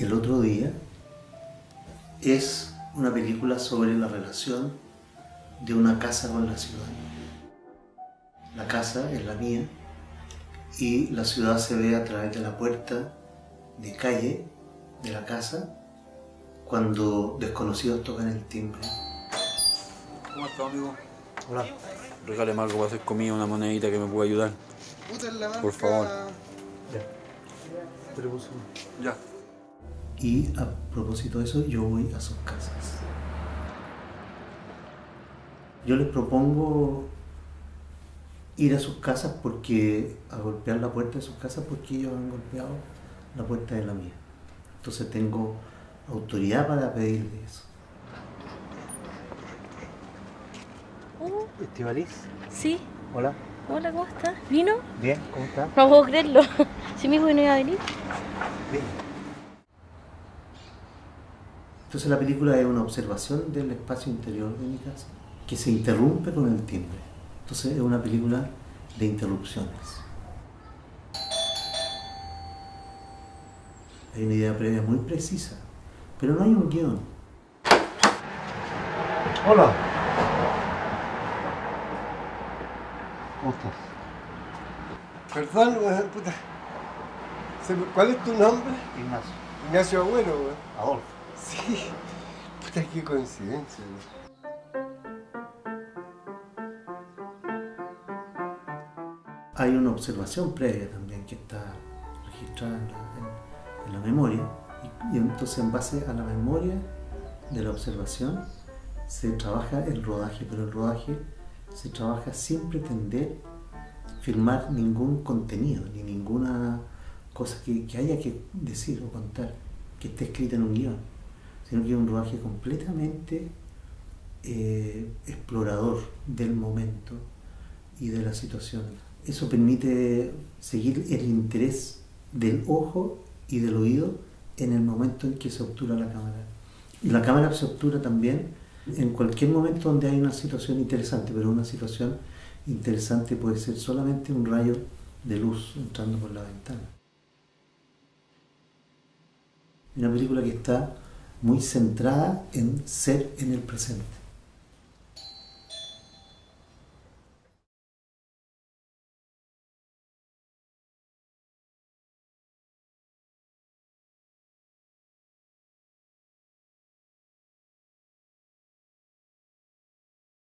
El otro día es una película sobre la relación de una casa con la ciudad. La casa es la mía y la ciudad se ve a través de la puerta de calle de la casa cuando desconocidos tocan el timbre. ¿Cómo estás, amigo? Hola. Regáleme algo para hacer comida, una monedita que me pueda ayudar. Por favor. Ya. Te lo puse. Ya. Y a propósito de eso, yo voy a sus casas. Yo les propongo ir a sus casas a golpear la puerta de sus casas porque ellos han golpeado la puerta de la mía. Entonces tengo autoridad para pedirles eso. ¿Estivaliz? Sí. Hola. Hola, ¿cómo estás? ¿Vino? Bien, ¿cómo estás? No puedo creerlo. Si mi hijo no iba a venir. Bien. Entonces la película es una observación del espacio interior de mi casa que se interrumpe con el timbre. Entonces es una película de interrupciones. Hay una idea previa muy precisa, pero no hay un guión. Hola. ¿Cómo estás? Perdón, weón, puta. ¿Cuál es tu nombre? Ignacio. Ignacio Agüero, weón. Adolfo. Sí. Puta, qué coincidencia, weón. Hay una observación previa también que está registrada en la memoria y entonces en base a la memoria de la observación se trabaja el rodaje, pero el rodaje se trabaja sin pretender filmar ningún contenido ni ninguna cosa que haya que decir o contar que esté escrita en un guión, sino que es un rodaje completamente explorador del momento y de la situación. Eso permite seguir el interés del ojo y del oído en el momento en que se obtura la cámara. Y la cámara se obtura también en cualquier momento donde hay una situación interesante, pero una situación interesante puede ser solamente un rayo de luz entrando por la ventana. Una película que está muy centrada en ser en el presente.